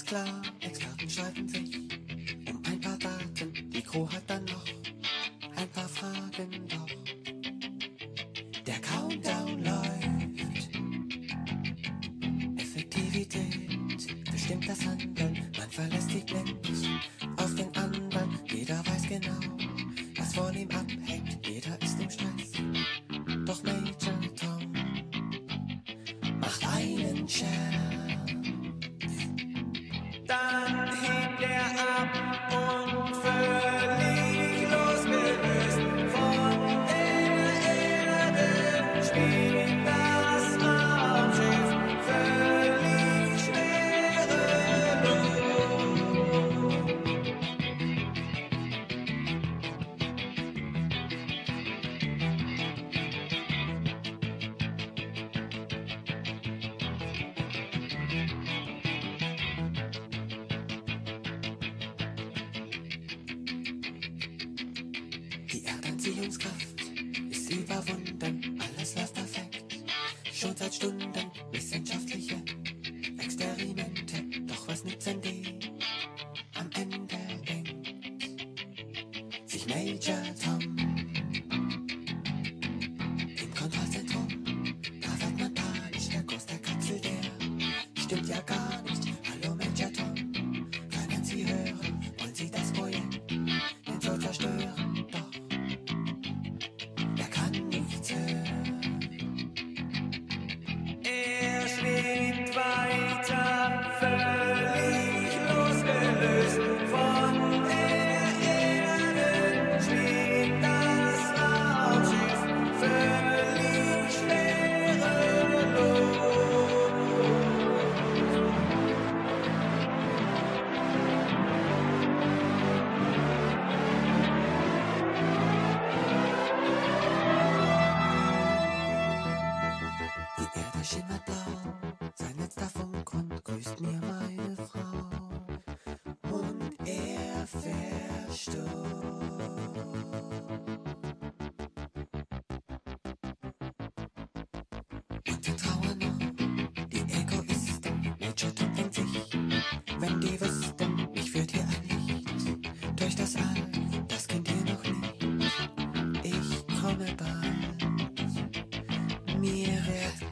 klar, Experten streiten sich um ein paar Daten. Die Crew hat dann noch ein paar Fragen, doch der Countdown läuft. Effektivität bestimmt das Handeln. Man verlässt sich blind auf den anderen. Jeder weiß genau, was von ihm abhängt. Jeder ist im Stress. Doch Major Tom macht einen Scherz. Dann hebt er ab und völlig losgelöst von der Erde spielt das Raumschiff völlig schwerelos. Die Erdanziehungskraft ist überwunden, alles läuft perfekt. Schon seit Stunden wissenschaftliche Experimente. Doch was nützen die? Am Ende denkt sich Major Tom im Kontrollzentrum. Da wird man panisch, der Kurs der Kapsel, der stimmt ja gar nicht. Hallo Major Tom, können Sie hören? Wollen Sie das Projekt den so zerstören? Doch er kann nichts hören. Er schwebt weiter, völlig losgelöst von der Erde. Schwebt das Raumschiff völlig schwerelos. Die Erde schimmert blau, sein letzter Funkgrund grüßt mir meine Frau. Und er verstummt. Und wir trauern noch, die Egoisten. Major Tom denkt sich, wenn die wüssten, mich führt hier ein Licht durch das All, das kennt ihr noch nicht. Ich komme bald, mir wird